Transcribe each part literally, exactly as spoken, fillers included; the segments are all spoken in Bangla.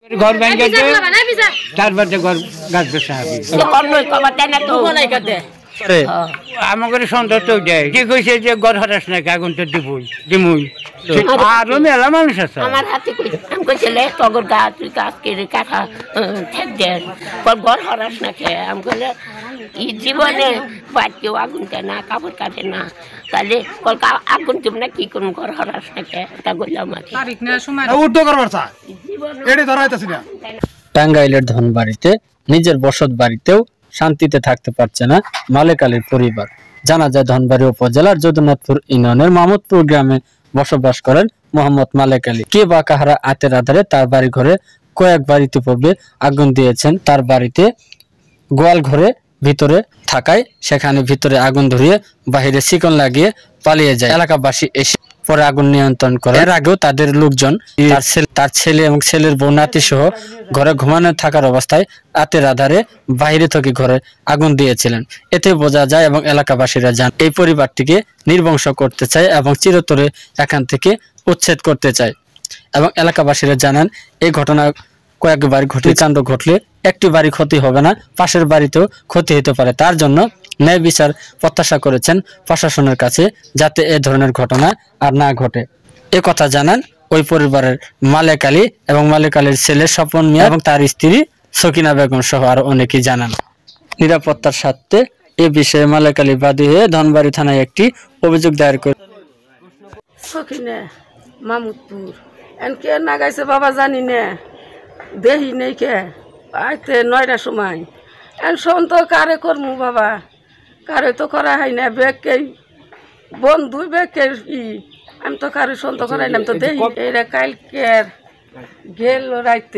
घर भেঙে দে তারপরে ঘর গাছ বেচা হবে আমাদের সন্দেহ তো দেয় কি কইছে যে ঘর হরাস নাকি আগুন তো দিবই দিমুই আরো মেলা মানুষ আছে আমার হাতে আমি কইছিলে তগর গাছ তুই গাছ কেটে কাটা ঠেক দেন ঘর হরাস না খেয়ে আমি কইলে এই জীবনে বাড়িতেও আগুন দেয় না কাপড় কাটে না তাহলে কলকা আগুন দিব না কি করুন ঘর হরাস না খেয়ে তা বললাম টাঙ্গাইলের ধনবাড়িতে নিজের বসত বাড়িতেও শান্তিতে থাকতে পারছে না মালেক আলীর পরিবার। জানা যায় ধনবাড়ি উপজেলার যদুনাথপুর ইউনিয়নের মামুদপুর গ্রামে বসবাস করেন মোহাম্মদ মালেক আলী। কে বা কাহারা আতের আধারে তার বাড়ি ঘরে কয়েকবার ইতিপূর্বে আগুন দিয়েছেন। তার বাড়িতে গোয়াল ঘরে ভিতরে থাকায় সেখানে ভিতরে আগুন ধরিয়ে বাহিরে শিকন লাগিয়ে পালিয়ে যায়। এলাকাবাসী এসে পরে আগুন নিয়ন্ত্রণ করে। এর আগেও তাদের লোকজন তার ছেলে এবং ছেলের বউ নাতি সহ ঘরে ঘুমানো থাকার অবস্থায় রাতের আধারে বাইরে থেকে ঘরে আগুন দিয়েছিলেন। এতে বোঝা যায় এবং এলাকাবাসীরা জান এই পরিবারটিকে নির্বংশ করতে চায় এবং চিরতরে এখান থেকে উচ্ছেদ করতে চায়। এবং এলাকাবাসীরা জানান এই ঘটনা কয়েকবার ঘটে কাণ্ড ঘটলে একটি বাড়ি ক্ষতি হবে না, পাশের বাড়িতেও ক্ষতি হতে পারে। তার জন্য ন্যায় বিচার প্রত্যাশা করেছেন প্রশাসনের কাছে, যাতে এ ধরনের ঘটনা আর না ঘটে। এ কথা জানান ওই পরিবারের মালেক আলী এবং মালেক আলীর ছেলে স্বপন মিয়া এবং তার স্ত্রী সকিনা বেগম সহ আরো অনেকেই জানান। নিরাপত্তার স্বার্থে এ বিষয়ে মালেক আলী বাদী হয়ে ধনবাড়ি থানায় একটি অভিযোগ দায়ের করে। সকিনা মামুদপুর এনকে না গাইছে বাবা জানি না দেহি নেই কে আইতে নয়টার সময় এন শোন তো কারে করমু বাবা কারে তো করা হয় না বেগকে বন্ধু বেগকে ই আমি তো কারে শোন তো করাই নাম তো দেহি এরা কালকে গেল রাইতে।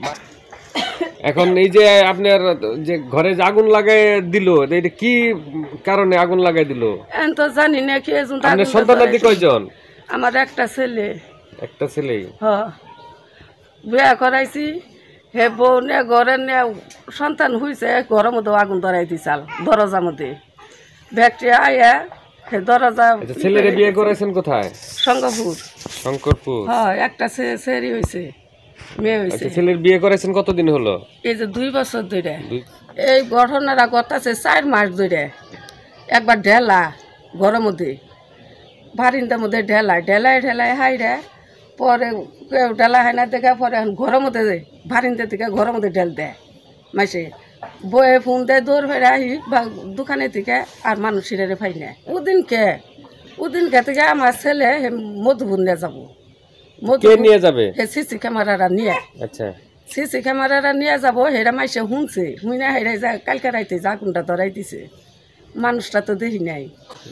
এখন এই যে আপনার যে ঘরে যে আগুন লাগাই দিল এটা কি কারণে আগুন লাগাই দিল এন তো জানি না কি আপনার সন্তানাদি কয়জন? আমার একটা ছেলে। একটা ছেলেই? হ্যাঁ বিয়া করাইছি হে বউ নে ঘরে নে সন্তান হয়েছে ঘরের মধ্যে আগুন ধরাই দিছাল দরজার মধ্যে ব্যাগটি আয়া হে দরজা। ছেলের বিয়ে করাইছেন কোথায়? শঙ্করপুর। শঙ্করপুর? হ্যাঁ একটা ছেলে হয়েছে মেয়ে হয়েছে। ছেলের বিয়ে করাইছেন কতদিন হলো? এই যে দুই বছর ধরে এই ঘটনাটা ঘটাছে চার মাস ধরে। একবার ঢেলা ঘরের মধ্যে বারিন্দার মধ্যে ঢেলায় ঢেলায় ঢেলায় হাই রে পরে কেউ ঢেলা হয় না দেখে পরে ঘরের মধ্যে বারিন্দা থেকে ঘরের মধ্যে ঢেল দেয় মাসে বয়ে ফোন দেয় দৌড় ফেরে আহি বা দোকানে থেকে আর মানুষের পাই না। ওদিনকে ওদিনকে থেকে আমার ছেলে মধুপুর নিয়ে যাবো নিয়ে যাবে সিসি ক্যামেরারা নিয়ে। আচ্ছা সিসি ক্যামেরারা নিয়ে যাবো হেরা মাইসে শুনছে শুই না হেরাই যা কালকে রাইতে যা আগুনটা ধরাই দিছে মানুষটা তো দেখি নাই।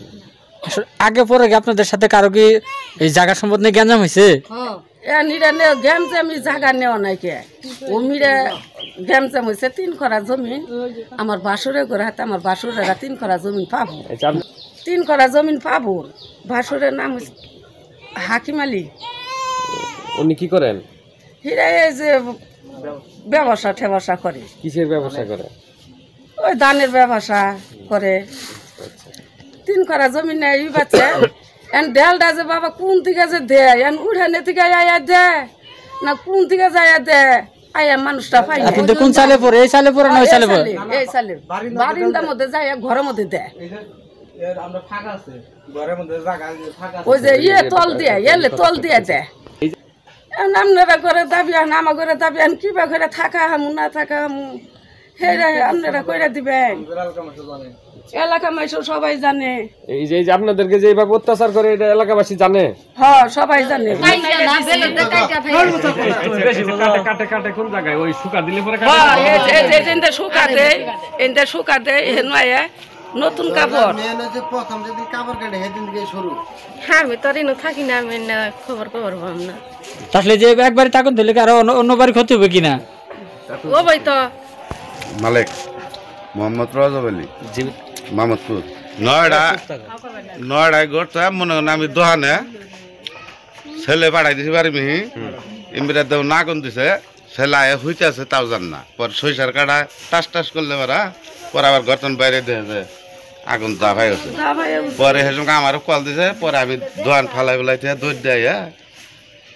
আগে পরে আপনাদের সাথে কারো কি এই জায়গা সম্বন্ধে জ্ঞানজাম হয়েছে? গ্যামজাম জায়গা নেওয়া নাই কে ও মিরা গ্যামজাম হয়েছে তিন খরা জমিন আমার বাসুরের ঘরে হাতে আমার বাসুরেরা তিন খরা জমিন পাবো তিন খরা জমিন পাবো। বাসুরের নাম হাকিম আলী। উনি কি করেন? হিরা এই যে ব্যবসা ঠেবসা করে। কিসের ব্যবসা করে? ওই ধানের ব্যবসা করে। তিন করা জমি নেই বাচ্চা এন ঢেলটা যে বাবা কোন দিকে যে দেয় এন উঠানে থেকে আয়া দেয় না কোন দিকে যায় দেয় আয়া মানুষটা পাই না। কিন্তু কোন সালে পরে? এই সালে পরে না ওই সালে পরে? এই সালে বারিন্দার মধ্যে যায় ঘরের মধ্যে দেয়। ওই যে ইয়ে তল দিয়ে এলে তল দিয়ে দেয়। আপনারা করে দাবি আন আমার করে দাবি আন কিবা করে থাকা হামু না থাকা হামু হেরা আপনারা কইরা দিবেন। এলাকা মাইসো সবাই জানে। এই যে আপনাদেরকে যে এইভাবে অত্যাচার করে এটা এলাকাবাসী জানে? হ্যাঁ সবাই জানে। কাটে কাটে কোন জায়গায় ওই শুকা দিলে পরে কাটে? হ্যাঁ এই যে এন্ডে শুকা দেয় এন্ডে শুকা দেয় হেনয়া নতুন কাপড় মেনে যে প্রথম যেদিন কাপড় কাটে সেদিন থেকে শুরু। হ্যাঁ আমি তোর ইনো থাকি না আমি না খবর খবর পাম না। তাহলে যে একবারই তাকন দিলে কি আর অন্য বাড়ি ক্ষতি হবে কিনা? ও ভাই তো মালেক মোহাম্মদ রাজব আলী মামুদপুর নয়ডা নয়ডায় ঘটছে মনে করেন আমি দোহানে ছেলে পাঠাই দিছি বাড়ি মিহি ইমবিরা দেব না কোন দিছে ছেলে আয় হইতে আছে তাও জান না পর সইসার কাটা টাস টাস করলে মারা পরে আবার গর্তন বাইরে দিয়ে আগুন দাভাই হচ্ছে পরে সেসঙ্গে আমারও কল দিছে পরে আমি দোহান ফালাই বেলাই থেকে দৌড় দেয়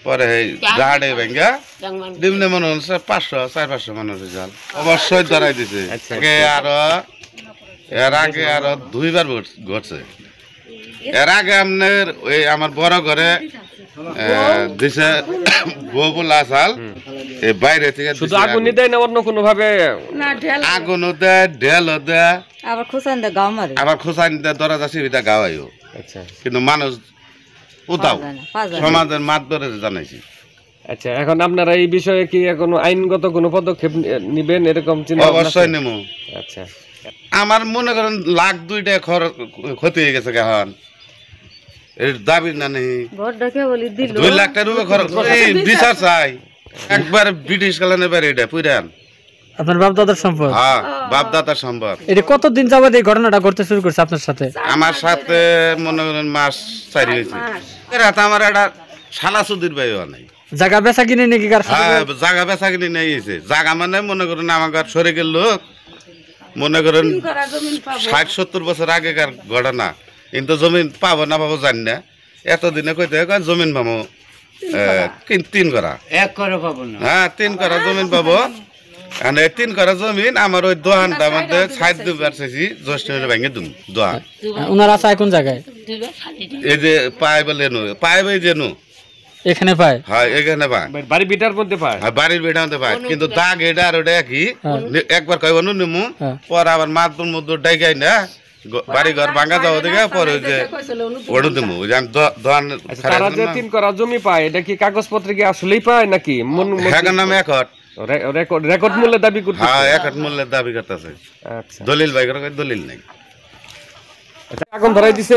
পরে এই জাহাড়ে ভেঙ্গা নিম্নে মনে হচ্ছে পাঁচশো চার পাঁচশো মানুষের জাল অবশ্যই ধরাই দিছে আরো এর আগে আরো দুইবার ঘটছে এর আগে আপনার ওই আমার বড় ঘরে দিছে গোবলা চাল এই বাইরে থেকে শুধু আগুন দেয় না অন্য কোনো ভাবে আগুনও দেয় ঢেলও দেয় আবার খোসান দে গাও মারে আবার খোসান দেয় দরজা সিবিটা গাওয়াইও আচ্ছা কিন্তু মানুষ উতাও সমাজের মাত ধরে জানাইছি আচ্ছা এখন আপনারা এই বিষয়ে কি কোনো আইনগত কোনো পদক্ষেপ নেবেন এরকম চিন্তা অবশ্যই নেব আচ্ছা আমার মনে করেন লাখ দুইটা খরচ ক্ষতি হয়ে গেছে এখন এর দাবি না নেই দুই লাখ টাকা রুপে খরচ বিচার চাই একবার ব্রিটিশ কালে নেবার এটা পুরান আপনার বাপ দাদার সম্পদ হ্যাঁ বাপ দাদার সম্পদ এটা কতদিন যাবত এই ঘটনাটা ঘটতে শুরু করছে আপনার সাথে আমার সাথে মনে করেন মাস চারি হয়েছে রাত আমার একটা শালা সুদির ভাইও নাই জায়গা বেচা কিনে নাকি কার হ্যাঁ জায়গা বেচা কিনে নিয়ে গেছে জায়গা মানে মনে করেন আমার শরিকের লোক মনে করেন ষাট সত্তর বছর আগেকার ঘটনা কিন্তু জমিন পাবো না পাবো জানি না এতদিনে কইতে জমিন পাবো তিন করা এক করে পাবো না হ্যাঁ তিন করা জমিন পাবো তিন করা জমিন আমার ওই দোহানটার মধ্যে সাইড দুবার চাইছি জ্যৈষ্ঠ ভেঙে দুম দোহান ওনারা আছে কোন জায়গায় এই যে পায় বলে নু পায় বই যে নু এখানে পায় হ্যাঁ এখানে পায় বাড়ির ভিটার মধ্যে পায় হ্যাঁ বাড়ির ভিটার মধ্যে পায় কিন্তু দাগ এটা আর ওটা একই একবার কইব নু নিমু পর আবার মাতবুর মধ্যে ডাইগাই না বাড়ি ঘর ভাঙা যাওয়া দিকে পরে ওই যে ওড়ু দিমু দোহান তারা যে তিন করা জমি পায় এটা কি কাগজপত্র কি আসলেই পায় নাকি হ্যাঁ নামে একট রেকর্ড রেকর্ড মূল্যে দাবি করতে হ্যাঁ একট মূল্যের দাবি করতেছে আচ্ছা দলিল ভাই করে দলিল নাই আচ্ছা আগুন ধরাই দিছে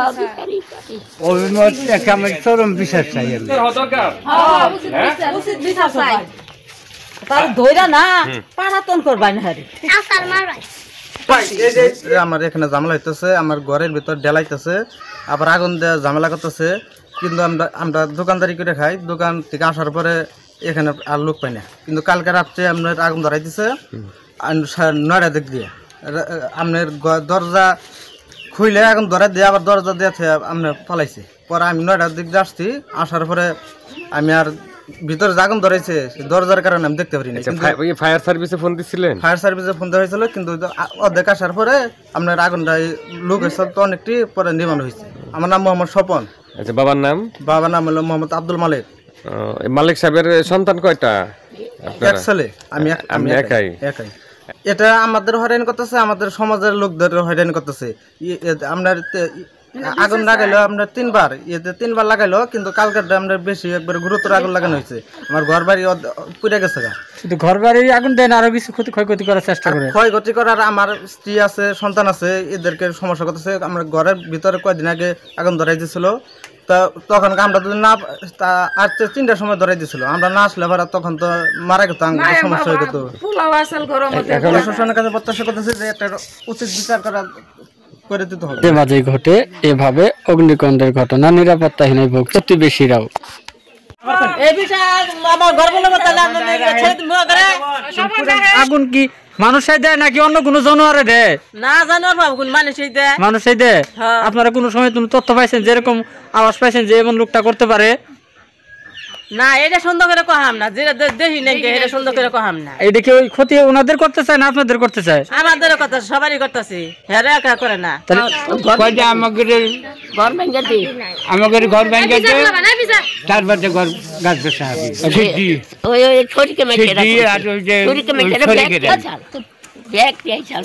অভিমত একটা আমার চরম বিশ্বাস চাই আমি দরকার উচিত বিচার চাই তার ধইরা না পাড়াতন করবাই না হারি আমার এখানে ঝামেলা হইতেছে আমার ঘরের ভিতর ডেলাইতেছে আবার আগুন দেওয়া ঝামেলা করতেছে কিন্তু আমরা আমরা দোকানদারি করে খাই দোকান থেকে আসার পরে এখানে আর লোক পাই না কিন্তু কালকে রাত্রে আপনার আগুন ধরাই দিছে নয়টা দিক দিয়ে আপনার দরজা খুইলে আগুন ধরাই দিয়ে আবার দরজা দিয়ে আপনার পালাইছে পরে আমি নয়টার দিক দিয়ে আসছি আসার পরে আমি আর ভিতরে আগুন ধরেছে দরজার কারণে আমি দেখতে পারি না ফায়ার সার্ভিসে ফোন দিছিলেন ফায়ার সার্ভিসে ফোন দেওয়া হয়েছিল কিন্তু অর্ধেক আসার পরে আপনার আগুনটা লোক হয়েছে তো অনেকটি পরে নির্মাণ হয়েছে আমার নাম মোহাম্মদ স্বপন আচ্ছা বাবার নাম বাবার নাম হলো মোহাম্মদ আব্দুল মালিক মালিক সাহেবের সন্তান কয়টা এক ছেলে আমি আমি একাই একাই এটা আমাদের হয়রানি করতেছে আমাদের সমাজের লোকদের হয়রানি করতেছে আপনার আগুন লাগাইলো আপনার তিনবার ইয়েতে তিনবার লাগাইলো কিন্তু কালকের আপনার বেশি একবার গুরুতর আগুন লাগানো হয়েছে আমার ঘর বাড়ি পুড়ে গেছে শুধু ঘর বাড়ি আগুন দেন আরো কিছু ক্ষতি ক্ষয়ক্ষতি করার চেষ্টা করে ক্ষয়ক্ষতি করার আমার স্ত্রী আছে সন্তান আছে এদেরকে সমস্যা করতেছে আমার ঘরের ভিতরে কয়েকদিন আগে আগুন ধরাই দিয়েছিল তা তখন আমরা যদি না আর তিনটার সময় ধরাই দিয়েছিল আমরা না আসলে এবার তখন তো মারা গেত আমাদের সমস্যা হয়ে যেত প্রশাসনের কাছে প্রত্যাশা করতেছে যে একটা উচিত বিচার করা মাঝে ঘটে এভাবে অগ্নিকাণ্ডের ঘটনা নিরাপত্তাহীন প্রতিবেশীরাও আগুন কি মানুষই দেয় নাকি অন্য কোনো জানোয়ারে দেয় না জানোয়ার বাবু মানুষই দেয় মানুষই দেয় আপনারা কোনো সময় তুমি তথ্য পাইছেন যেরকম আওয়াজ পাইছেন যে এমন লোকটা করতে পারে না এটা সুন্দর করে কহাম না যেটা দেখি নাকি এটা সুন্দর করে কহাম না এটা কি ওই ক্ষতি ওনাদের করতে চায় না আপনাদের করতে চায় আমাদের কথা সবারই করতেছি হেরে একা করে না কয়টা আমাকে ঘর ভেঙে দিই আমাকে ঘর ভেঙে দিয়ে তারপর যে ঘর গাছ বেসা হবে সিদ্ধি ওই ওই ছড়িকে মেখে সিদ্ধি আর ওই যে ছড়িকে মেখে ছড়িকে দেন ব্যাগ দিয়ে চাল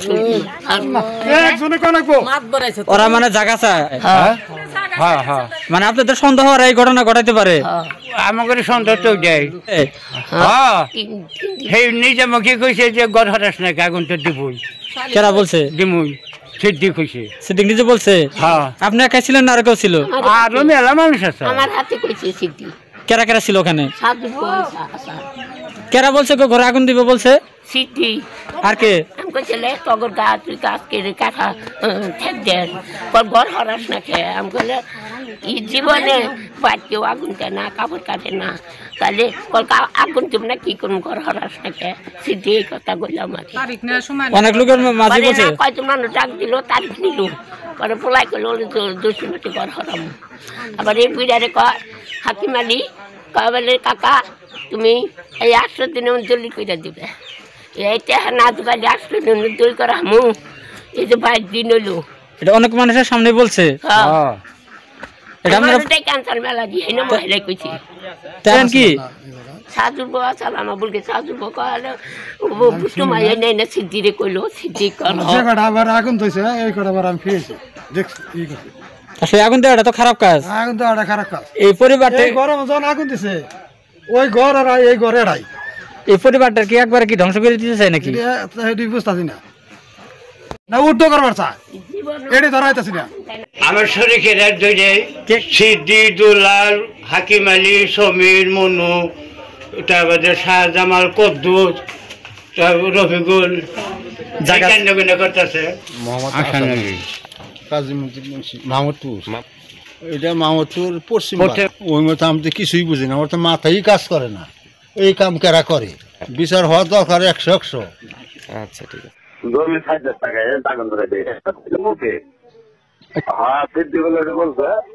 ওরা মানে জায়গা চায় হ্যাঁ হ্যাঁ মানে আপনাদের সন্দেহ আর এই ঘটনা ঘটাইতে পারে আমাকে সন্দেহ তো দেয় হ্যাঁ সেই নিজে মুখে কইছে যে ঘর হরাস না আগুন তো দিবই কেরা বলছে দিমুই সিদ্ধি কইছে সিদ্দিক নিজে বলছে হ্যাঁ আপনি একাই ছিলেন না আর কেউ ছিল আরো মেলা মানুষ আছে আমার হাতে কইছে সিদ্ধি কেরা কেরা ছিল ওখানে সাধু পয়সা কেরা বলছে কেউ ঘরে আগুন দিবে বলছে সিদ্ধি আর কে আমি কইছিলে তগর গাছ তুই গাছ কেটে কাঠা ঠেক দেন পর ঘর হরাস না খেয়ে আমি কইলে এই জীবনে বাড়িতেও আগুন দেয় না কাপড় কাটে না তাহলে কলকা আগুন দিব না কি করুন ঘর হরাস না খেয়ে সিদ্ধি এই কথা বললাম অনেক লোকের মাঝে বলছে কয়জন মানুষ ডাক দিল তারিখ নিল পরে পোলাই করলো দুশো মিটি ঘর হরাম আবার এই বিড়ারে কয় হাকিম আলী বলে কাকা তুমি এই আটশো দিনে দলি করে দিবে এইটা না দিলে আটশো দিন দলি করা হামু এই যে বাইশ দিন হলো এটা অনেক মানুষের সামনে বলছে এটা আমরা ক্যান্সার মেলা দিয়ে না মহিলা কইছি তেন কি সাজুর বাবা চালানো বলকে সাজুর বাবা বুঝতো মাইয়া নেই না সিদ্ধিরে কইলো সিদ্ধি করো আবার আগুন ধইছে এই করে আবার আমি ফিরেছি দেখছি এই কথা আসলে আগুন দেওয়াটা তো খারাপ কাজ আগুন দেওয়াটা খারাপ কাজ এই পরিবারটা এই গরম যখন আগুন দিছে ওই ঘর আর এই ঘর এড়াই এই পরিবারটা কি একবার কি ধ্বংস করে দিতে চায় নাকি এটি বুঝতেছি না না উর্ধ করবার চা এটি ধরাইতেছি না আমার শরীরের এক দুইটাই সিদ্ধি দুলাল হাকিম আলী সমীর মনু তারপরে শাহজামাল কদ্দুস রফিকুল জায়গা করতেছে মাহমুদপুর এটা মাহমুদপুর পশ্চিম ওই মতো আমি তো কিছুই বুঝি না আমার তো মাথায় কাজ করে না এই কাম কেরা করে বিচার হওয়া দরকার একশো একশো আচ্ছা ঠিক আছে জমি ষাট হাজার টাকা দাগন ধরে দিয়ে মুখে হ্যাঁ সিদ্ধি বলে বলছে